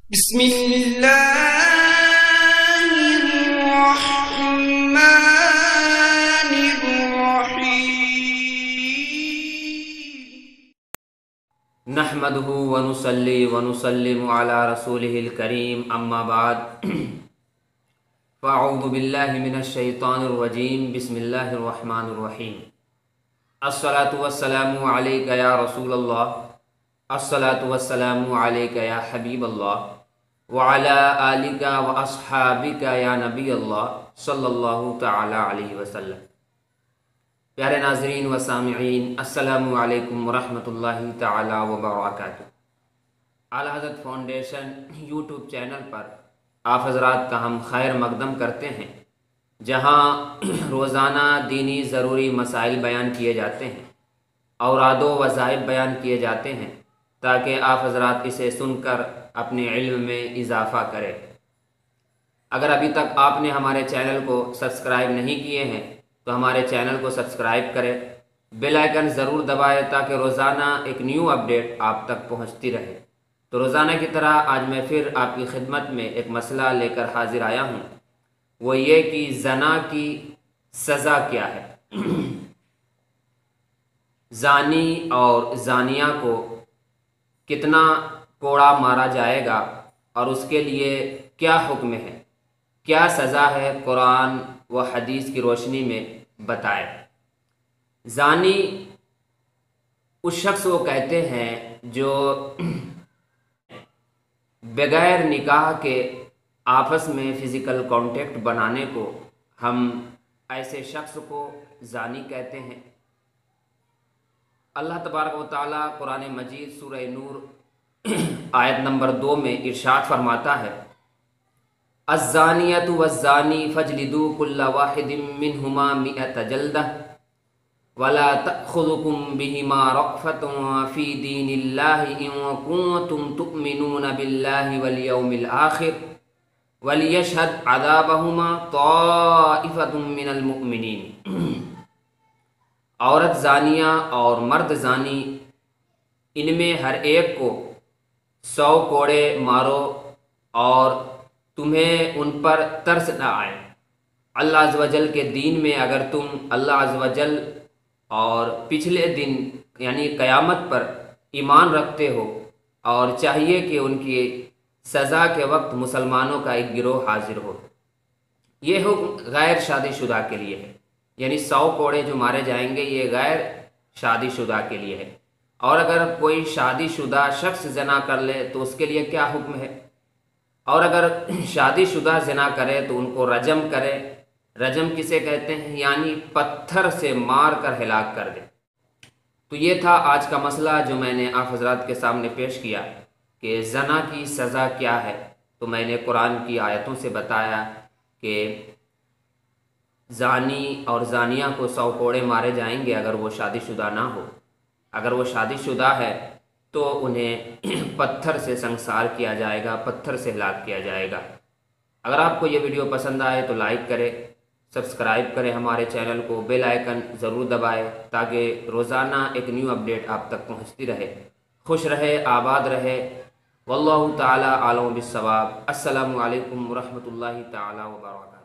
بسم الله الرحمن الرحيم نحمده ونصلي ونسلم على رسوله الكريم اما بعد فاعوذ بالله من الشيطان الرجيم بسم الله الرحمن الرحيم الصلاة والسلام عليك يا رسول الله الصلاة والسلام عليك يا حبيب الله وعلى آلك وأصحابك يا نبي الله صلی اللہ تعالی علیہ وسلم۔ پیارے ناظرین و سامعین، السلام علیکم ورحمۃ اللہ تعالی وبرکاتہ۔ اعلیٰ حضرت فاؤنڈیشن یوٹیوب چینل پر آپ حضرات کا ہم خیر مقدم کرتے ہیں، جہاں روزانہ دینی ضروری مسائل بیان کیے جاتے ہیں، اوراد و وظائف بیان کیے جاتے ہیں، تاکہ آپ حضرات اسے سن کر اپنے علم میں اضافہ کریں۔ اگر ابھی تک آپ نے ہمارے چینل کو سبسکرائب نہیں کیے ہیں تو ہمارے چینل کو سبسکرائب کریں، بیل آئیکن ضرور دبائیں تاکہ روزانہ ایک نیو اپڈیٹ آپ تک پہنچتی رہے۔ تو روزانہ کی طرح آج میں پھر آپ کی خدمت میں ایک مسئلہ لے کر حاضر آیا ہوں، وہ یہ کہ زنا کی سزا کیا ہے۔ زانی اور زانیہ کو کتنا کوڑا مارا جائے گا اور اس کے لیے کیا حکم ہے، کیا سزا ہے، قرآن و حدیث کی روشنی میں بتائے۔ زانی اس شخص کو کہتے ہیں جو بغیر نکاح کے آپس میں فزیکل کانٹیکٹ بنانے کو ہم ایسے شخص کو زانی کہتے ہیں۔ اللہ تبارک و تعالیٰ قرآن مجید سورہ نور آیت نمبر 2 میں ارشاد فرماتا ہے، الزانیۃ والزانی فاجلدوا کل واحد منہما 100 جلدہ ولا تأخذکم بہما رأفۃ فی دین اللہ ان کنتم تؤمنون باللہ والیوم الآخر ولیشہد عذابہما طائفۃ من المؤمنین۔ عورت زانیہ اور مرد زانی، ان میں ہر ایک کو 100 کوڑے مارو اور تمہیں ان پر ترس نہ آئے۔ اللہ عز و جل کے دین میں اگر تم اللہ عز و جل اور پچھلے دن یعنی قیامت پر ایمان رکھتے ہو، اور چاہیے کہ ان کی سزا کے وقت مسلمانوں کا ایک گروہ حاضر ہو۔ یہ حکم غیر شادی شدہ کے لیے ہے، یعنی 100 کوڑے جو مارے جائیں گے یہ غیر شادی شدہ کے لیے ہے۔ اور اگر کوئی شادی شدہ شخص زنا کر لے تو اس کے لیے کیا حکم ہے، اور اگر شادی شدہ زنا کرے تو ان کو رجم کرے۔ رجم کسے کہتے ہیں؟ یعنی پتھر سے مار کر ہلاک کر دے۔ تو یہ تھا آج کا مسئلہ جو میں نے آپ حضرات کے سامنے پیش کیا کہ زنا کی سزا کیا ہے۔ تو میں نے قرآن کی آیتوں سے بتایا کہ زانی اور زانیہ کو 100 کوڑے مارے جائیں گے اگر وہ شادی شدہ نہ ہو۔ اگر وہ شادی شدہ ہے تو انہیں پتھر سے سنسار کیا جائے گا، پتھر سے ہلاک کیا جائے گا۔ اگر آپ کو یہ ویڈیو پسند آئے تو لائک کریں، سبسکرائب کریں ہمارے چینل کو، بیل آئیکن ضرور دبائیں تاکہ روزانہ ایک نیو اپڈیٹ آپ تک پہنچتی رہے۔ خوش رہے، آباد رہے، واللہ تعالی عالم بالصواب۔ السلام علیکم ورحمۃ اللہ تعالی وبرکاتہ۔